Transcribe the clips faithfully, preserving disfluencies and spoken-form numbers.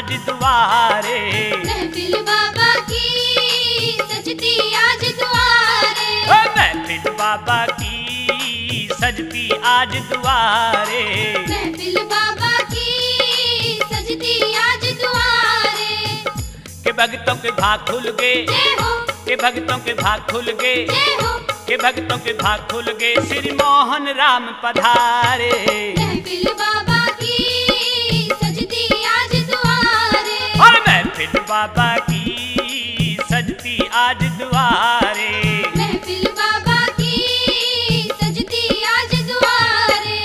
आज दुआरे। महफिल बाबा की सजती आज दुआरे। ओ महफिल बाबा की सजती आज दुआरे। महफिल बाबा की सजती आज दुआरे। के भक्तों के भाग खुल गए, जय हो, के भक्तों के भाग खुल गए, जय हो, के भक्तों के भाग खुल गए। श्री मोहन राम पधारे। महफिल बाबा की सजती आज दुआरे। और महफिल बाबा की सजती आज दुआरे। महफिल बाबा की सजती आज दुआरे।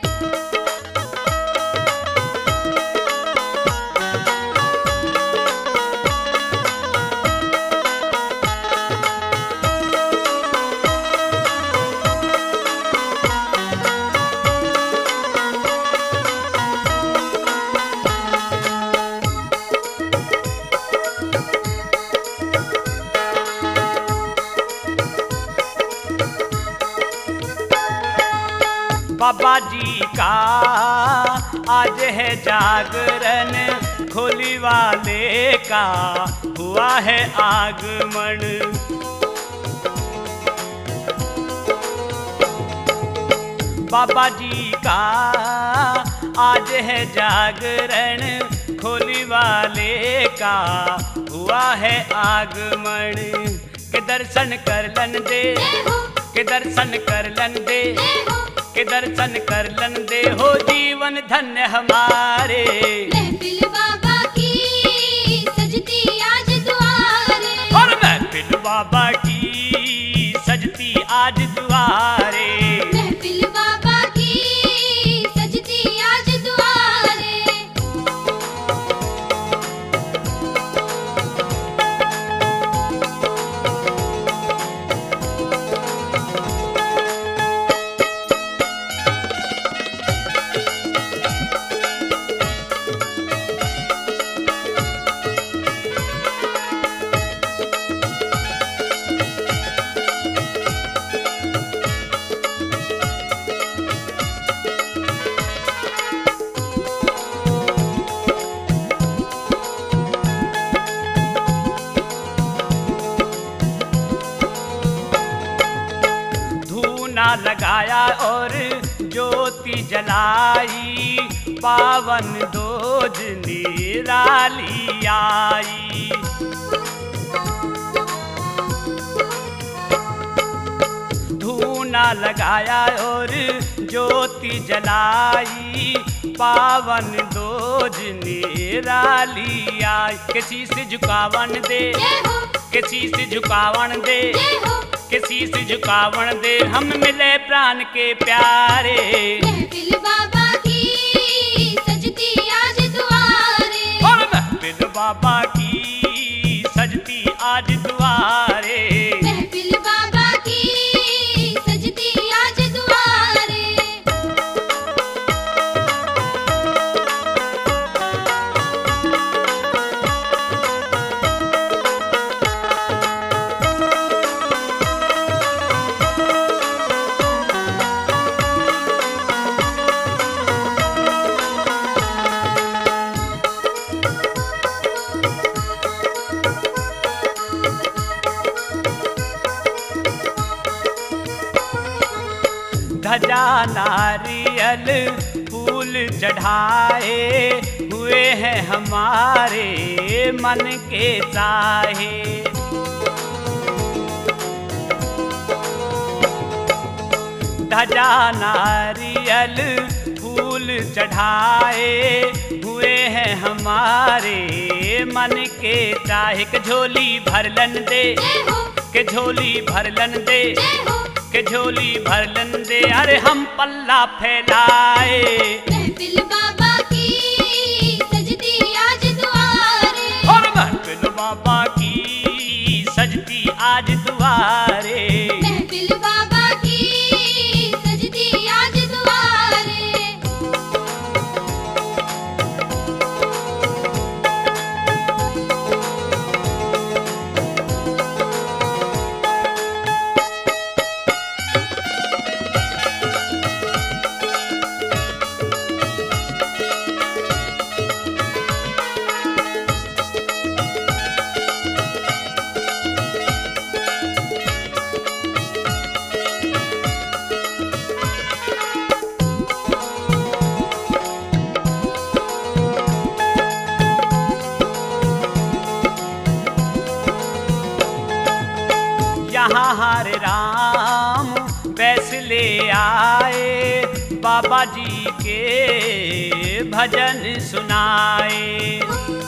बाबा जी का आज है जागरण, खोली वाले का हुआ है आगमन। बाबा जी का आज है जागरण, खोली वाले का हुआ है आगमन। के दर्शन कर लन दे, जय हो, के दर्शन कर लन दे, जय हो, के दर्शन कर लन दे। हो जीवन धन्य हमारे। महफिल बाबा की सजती आज दुआरे। और महफिल बाबा की सजती आज दुआरे। महफिल बाबा की सजती आज दुआरे। धूना लगाया और ज्योति जलाई, पावन दोज निराली आई। धूना लगाया और ज्योति जलाई, पावन दोज निराली आई। के शीश झुकावन दे, जय हो, के शीश झुकावन दे, जय हो, के शीश झुकावन दे। हम मिले प्राण के प्यारे। महफिल बाबा की सजती आज दुआरे। और महफिल बाबा की सजती आज दुआरे। महफिल बाबा की सजती आज दुआरे। ध्वजा नारियल फूल चढ़ाए, हुए हैं हमारे मन के चाहे। ध्वजा नारियल फूल चढ़ाए, हुए हैं हमारे मन के चाहे। के झोली भरलन दे, जय हो, के झोली भरलन दे, जय हो, के झोली भरलन दे। अरे हम पल्ला फैलाए। महफिल बाबा की सजती आज दुआरे। और महफिल बाबा की सजती आज दुआरे। महफिल बाबा की सजती आज दुआरे। यहाँ हरे राम बैस ले आए, बाबा जी के भजन सुनाए।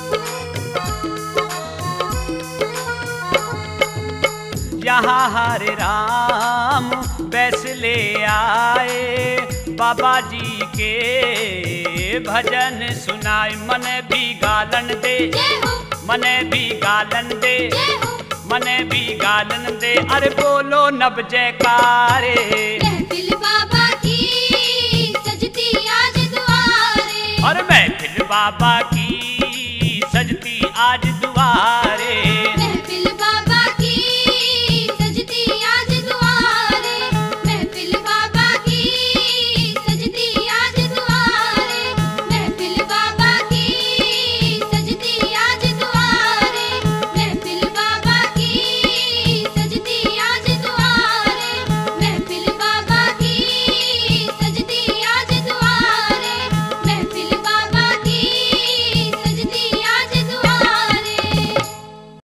यहाँ हरे राम बैस ले आए, बाबा जी के भजन सुनाए। मने भी गालन दे, जय हो मने भी गालन दे, जय हो मने भी गालन दे, अरे बोलो नब जयकारे। महफिल बाबा की सजती आज दुआरे, और महफिल बाबा की